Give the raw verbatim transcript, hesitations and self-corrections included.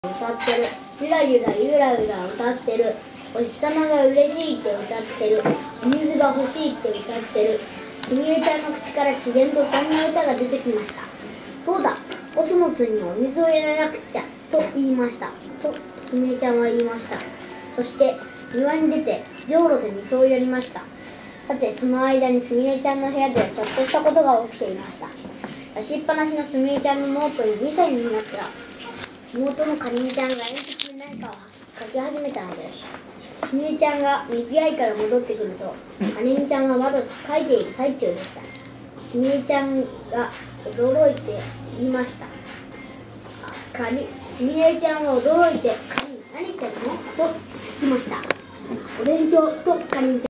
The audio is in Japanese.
歌ってる。ゆらゆらゆらゆら歌ってる。お日様が嬉しいって歌ってる。お水が欲しいって歌ってる。すみれちゃんの口から自然とそんな歌が出てきました。そうだ、コスモスにお水をやらなくちゃと言いました。とすみれちゃんは言いました。そして庭に出てじょうろで水をやりました。さてその間にすみれちゃんの部屋ではちょっとしたことが起きていました。出しっぱなしのすみれちゃんのノートににさいになったら妹のかりみちゃんが鉛筆で何かを書き始めたのです。すみれちゃんがみきあいから戻ってくると、かりみちゃんはまだ書いている最中でした。すみれちゃんが驚いて言いました。かりすみれちゃんは驚いて、かり何してるのと聞きました。お勉強とかりみちゃん